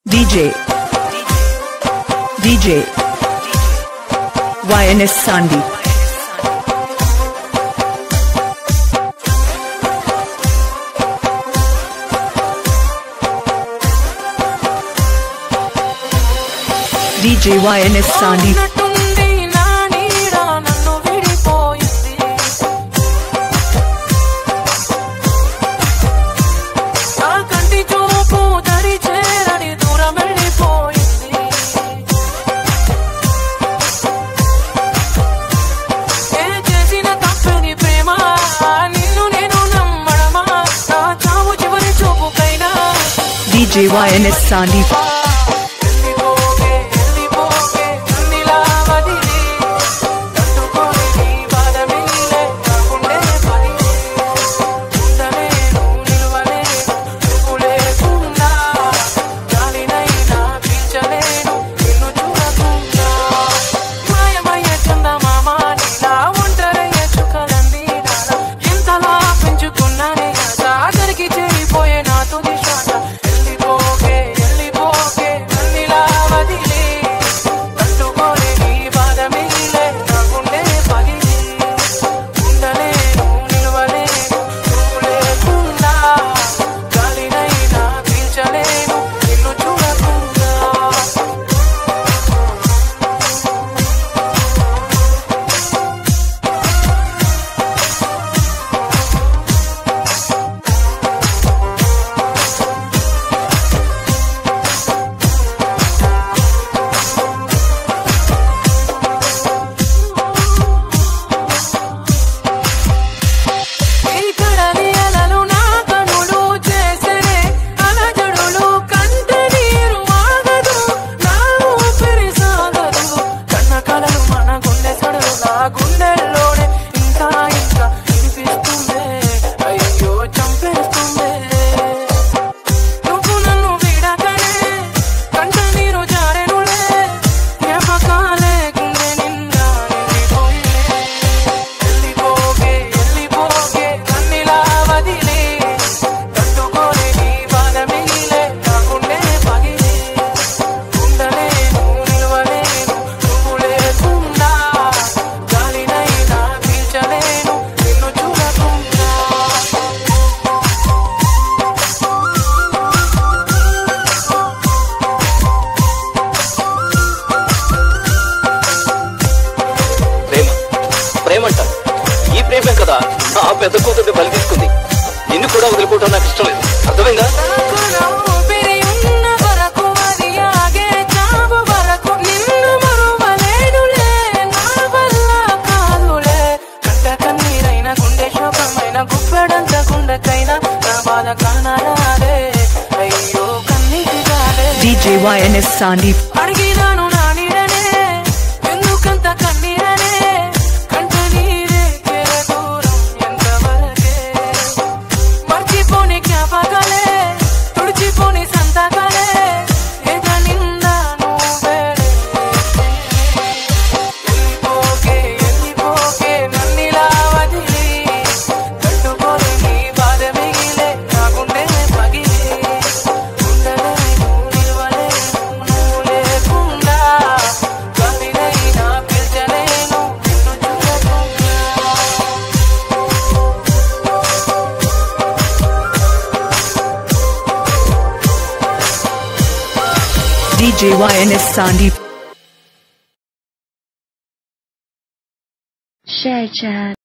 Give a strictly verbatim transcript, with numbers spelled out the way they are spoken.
D J D J Y N S Sandeep D J Y N S Sandeep D J Y N S Sandeep పెద్ద కూతుర్ని బలి తీసుకుంది. నిన్ను కూడా వదిలిపోవటం నాకు ఇష్టం లేదు. అర్థమైందా? D J Y N S Sandeep D J Y N S Sandeep Share chat